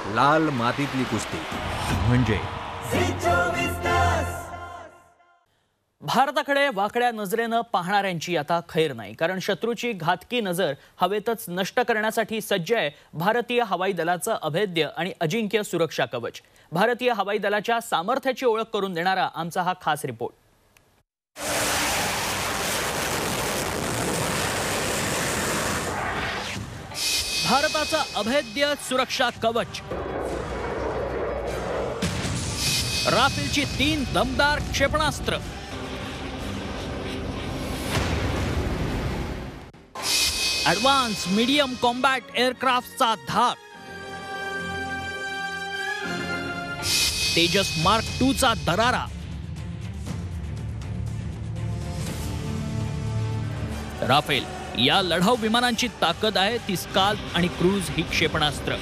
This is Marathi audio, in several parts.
लाल मातीतली कुस्ती म्हणजे भारताकडे वाकड्या नजरेनं पाहणाऱ्यांची आता खैर नाही, कारण शत्रूची घातकी नजर हवेतच नष्ट करण्यासाठी सज्ज आहे भारतीय हवाई दलाचं अभेद्य आणि अजिंक्य सुरक्षा कवच. भारतीय हवाई दलाच्या सामर्थ्याची ओळख करून देणारा आमचा हा खास रिपोर्ट. भारताचं अभेद्य सुरक्षा कवच. राफेलची 3 दमदार क्षेपणास्त्र, ॲडव्हान्स मीडियम कॉम्बॅट एअरक्राफ्टचा धाक, तेजस मार्क 2 चा दरारा, राफेल या लढाऊ विमानांची ताकद आहे ती स्काल्प आणि क्रूज ही क्षेपणास्त्र.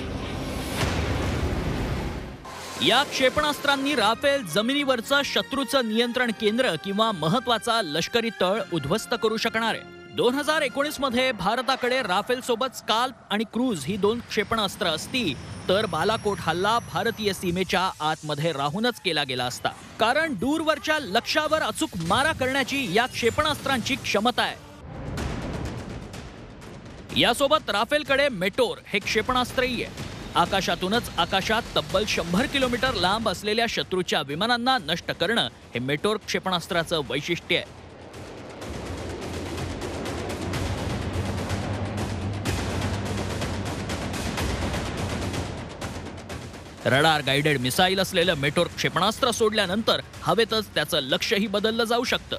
या क्षेपणास्त्रांनी राफेल जमिनीवरचं शत्रूचं नियंत्रण केंद्र किंवा महत्वाचा लष्करी तळ उद्ध्वस्त करू शकणार आहे. 2019 मध्ये भारताकडे राफेल सोबत स्काल्प आणि क्रूज ही 2 क्षेपणास्त्र असती तर बालाकोट हल्ला भारतीय सीमेच्या आतमध्ये राहूनच केला गेला असता, कारण दूरवरच्या लक्ष्यावर अचूक मारा करण्याची या क्षेपणास्त्रांची क्षमता आहे. यासोबत राफेलकडे मेटोर हे क्षेपणास्त्रही आहे. आकाशातूनच आकाशात तब्बल 100 किलोमीटर लांब असलेल्या शत्रूच्या विमानांना नष्ट करणं हे मेटोर क्षेपणास्त्राचं वैशिष्ट्य आहे. रडार गाइडेड मिसाईल असलेलं मेटोर क्षेपणास्त्र सोडल्यानंतर हवेतच त्याचं लक्ष्यही बदललं जाऊ शकतं.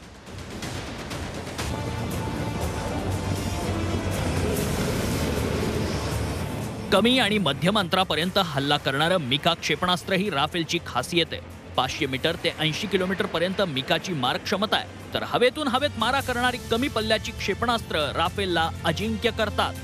कमी आणि मध्यम अंतरापर्यंत हल्ला करणारं मिका क्षेपणास्त्र ही राफेलची खासियत आहे. 500 मीटर ते 80 किलोमीटर पर्यंत मिकाची मार क्षमता आहे, तर हवेतून हवेत मारा करणारी कमी पल्ल्याची क्षेपणास्त्र राफेलला अजिंक्य करतात.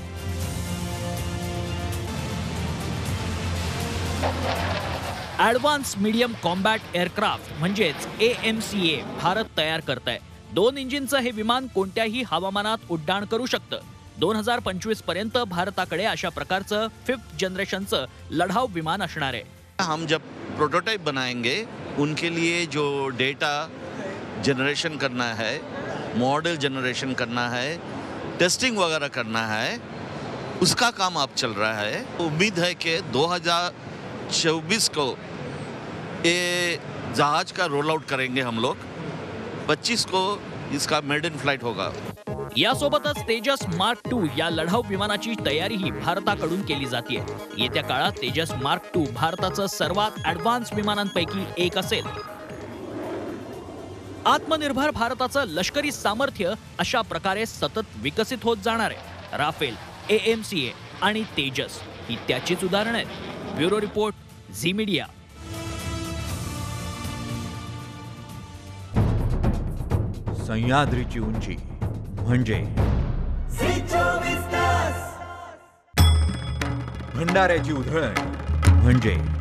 ॲडव्हान्स मीडियम कॉम्बॅट एअरक्राफ्ट म्हणजेच AMCA भारत तयार करत आहे. 2 इंजिनचं हे विमान कोणत्याही हवामानात उड्डाण करू शकतं. 2025 पर्यंत भारताकडे अशा प्रकारचं 5th जनरेशनचं लढाऊ विमान असणार आहे. हम जब प्रोटोटाइप बनाएंगे उनके लिए जो डेटा जनरेशन करना है, मॉडल जनरेशन करना है, टेस्टिंग वगैरह करना है, उसका काम अब चल रहा है. उम्मीद है कि 2024 को ये जहाज का रोल आउट करेंगे हम लोग. 25 को इसका मेड इन फ्लाइट होगा. यासोबतच तेजस मार्क 2 या लढाऊ विमानाची तयारीही भारताकडून केली जाते. येत्या काळात तेजस मार्क 2 भारताचं सर्वात ॲडव्हान्स विमानांपैकी एक असेल. आत्मनिर्भर भारताचं लष्करी सामर्थ्य अशा प्रकारे सतत विकसित होत जाणार आहे. राफेल, AMCA आणि तेजस ही त्याचीच उदाहरणं आहेत. Bureau report, Zee Media. सह्याद्रीची उंची म्हणजे भंडाऱ्याची उधळण म्हणजे